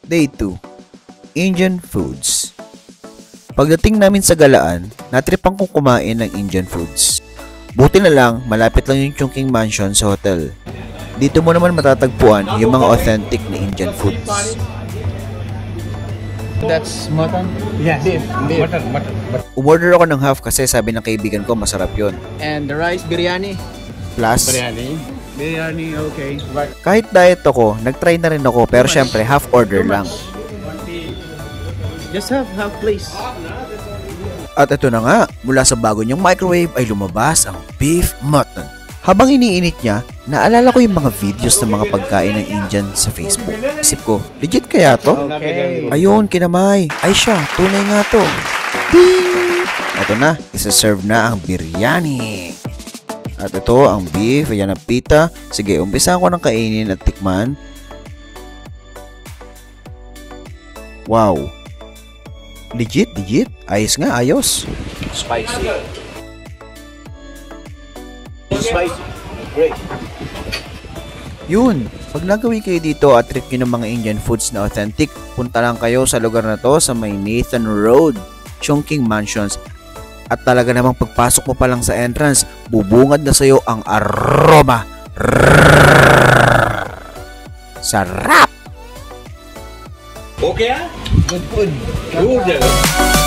Day 2. Indian Foods. Pagdating namin sa galaan, natripan kong kumain ng Indian foods. Buti na lang, malapit lang yung Chungking Mansion sa hotel. Dito mo naman matatagpuan yung mga authentic na Indian foods. That's mutton? Yes. Beef. Mutton. Umorder ako ng half kasi sabi ng kaibigan ko masarap yun. And the rice biryani? Plus, Biryani, okay. kahit diet ako, nagtry na rin ako pero syempre half order lang. Just half please. At ito na nga, mula sa bago niyang microwave ay lumabas ang beef mutton. Habang iniinit niya, naalala ko yung mga videos ng mga pagkain ng Indian sa Facebook. Isip ko, legit kaya to? Okay. Ayun, kinamay. Ay siya, tunay nga to. Ding! Ito na, isa-serve na ang biryani. At ito, ang beef, ayan ang pita. Sige, umpisa ko ng kainin at tikman. Wow. Legit. Ayos nga, ayos. Spicy. Great. Yun, pag nagawi kayo dito at trip nyo ng mga Indian foods na authentic, punta lang kayo sa lugar na to sa may Nathan Road, Chungking Mansions. At talaga namang pagpasok mo pa lang sa entrance, bubungad na sa'yo ang aroma. Sarap! Okay. Good food. Good.